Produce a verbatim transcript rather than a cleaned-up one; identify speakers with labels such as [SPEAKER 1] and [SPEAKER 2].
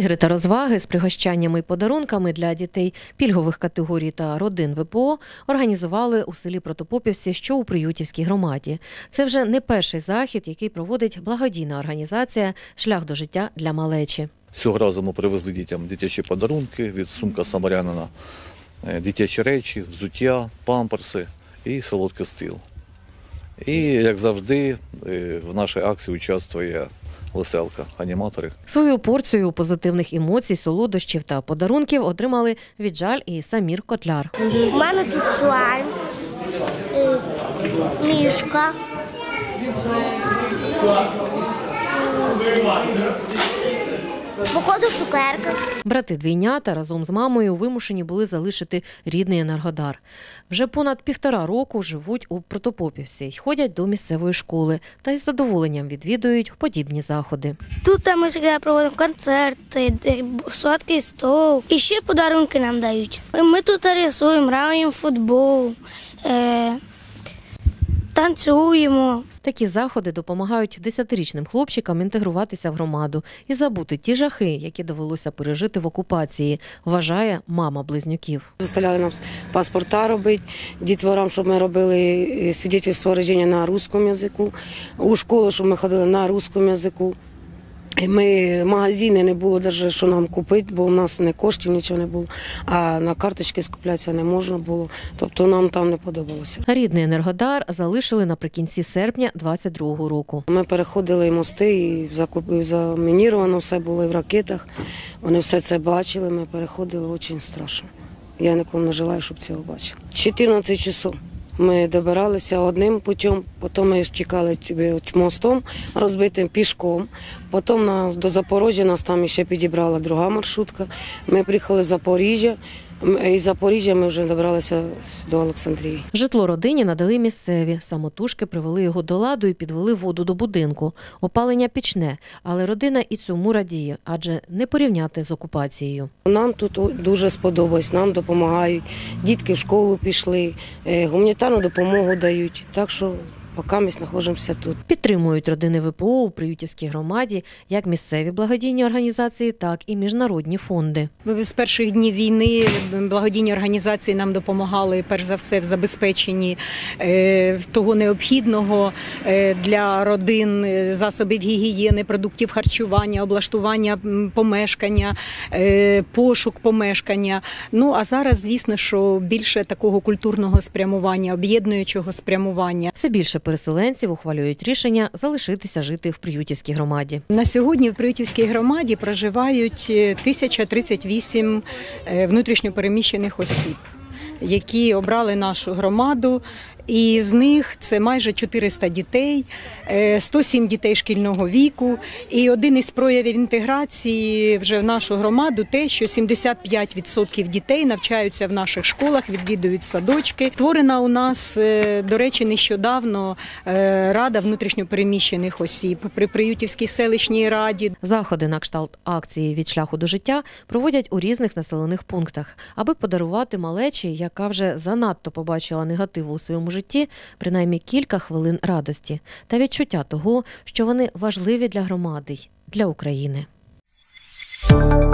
[SPEAKER 1] Ігри та розваги з пригощаннями і подарунками для дітей пільгових категорій та родин ВПО організували у селі Протопопівці, що у Приютівській громаді. Це вже не перший захід, який проводить благодійна організація «Шлях до життя для малечі».
[SPEAKER 2] Цього разу ми привезли дітям дитячі подарунки від сумка Самарянина, дитячі речі, взуття, памперси і солодкий стіл. І, як завжди, в нашій акції участвує веселка, аніматори.
[SPEAKER 1] Свою порцію позитивних емоцій, солодощів та подарунків отримали Віджаль і Самір Котляр.
[SPEAKER 3] У мене тут слайм, мішка, походу цукерка.
[SPEAKER 1] Брати-двійнята разом з мамою вимушені були залишити рідний Енергодар. Вже понад півтора року живуть у Протопопівці й ходять до місцевої школи та із задоволенням відвідують подібні заходи.
[SPEAKER 3] Тут ми завжди проводимо концерти, сладкий стол. І ще подарунки нам дають. Ми тут рисуємо, граємо в футбол, е- танцюємо.
[SPEAKER 1] Такі заходи допомагають десятирічним хлопчикам інтегруватися в громаду і забути ті жахи, які довелося пережити в окупації, вважає мама близнюків.
[SPEAKER 4] Заставляли нам паспорта робити, дітворам, щоб ми робили свідоцтво народження на русскому язику, у школу, щоб ми ходили на русскому язику. Ми магазини не було навіть, що нам купити, бо у нас не коштів, нічого не було, а на карточки скуплятися не можна було, тобто нам там не подобалося.
[SPEAKER 1] Рідний Енергодар залишили наприкінці серпня двадцять другого року.
[SPEAKER 4] Ми переходили і мости, і замініровано все було і в ракетах, вони все це бачили, ми переходили, дуже страшно. Я нікому не желаю, щоб цього бачили. чотирнадцять часов. Ми добиралися одним путем, потім ми чекали мостом розбитим пішком, потім на, до Запоріжжя нас там ще підібрала друга маршрутка. Ми приїхали в Запоріжжя, і з Запоріжжя ми вже добралися до Олександрії.
[SPEAKER 1] Житло родині надали місцеві, самотужки привели його до ладу і підвели воду до будинку. Опалення пічне, але родина і цьому радіє, адже не порівняти з окупацією.
[SPEAKER 4] Нам тут дуже сподобалось, нам допомагають, дітки в школу пішли, гуманітарну допомогу дають, так що поки ми знаходимося тут.
[SPEAKER 1] Підтримують родини ВПО у Приютівській громаді як місцеві благодійні організації, так і міжнародні фонди.
[SPEAKER 5] З перших днів війни благодійні організації нам допомагали, перш за все, в забезпеченні того необхідного для родин, засобів гігієни, продуктів харчування, облаштування помешкання, пошук помешкання. Ну, а зараз, звісно, що більше такого культурного спрямування, об'єднуючого спрямування.
[SPEAKER 1] Все більше переселенців ухвалюють рішення залишитися жити в Приютівській громаді.
[SPEAKER 5] На сьогодні в Приютівській громаді проживають тисяча тридцять вісім внутрішньопереміщених осіб, які обрали нашу громаду. І з них це майже чотириста дітей, сто сім дітей шкільного віку. І один із проявів інтеграції вже в нашу громаду те, що сімдесят п'ять відсотків дітей навчаються в наших школах, відвідують садочки. Створена у нас, до речі, нещодавно Рада внутрішньопереміщених осіб при Приютівській селищній раді.
[SPEAKER 1] Заходи на кшталт акції «Від шляху до життя» проводять у різних населених пунктах, аби подарувати малечі, яка вже занадто побачила негативу у своєму житті, принаймні кілька хвилин радості та відчуття того, що вони важливі для громади й для України.